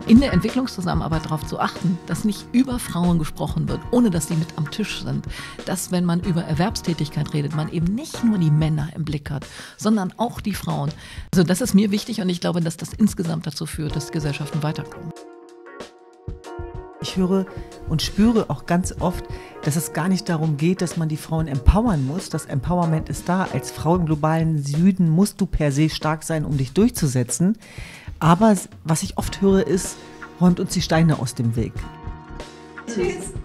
in der Entwicklungszusammenarbeit darauf zu achten, dass nicht über Frauen gesprochen wird, ohne dass sie mit am Tisch sind. Dass, wenn man über Erwerbstätigkeit redet, man eben nicht nur die Männer im Blick hat, sondern auch die Frauen. Also das ist mir wichtig und ich glaube, dass das insgesamt dazu führt, dass Gesellschaften weiterkommen. Ich höre und spüre auch ganz oft, dass es gar nicht darum geht, dass man die Frauen empowern muss. Das Empowerment ist da. Als Frau im globalen Süden musst du per se stark sein, um dich durchzusetzen. Aber was ich oft höre ist, räumt uns die Steine aus dem Weg. Tschüss.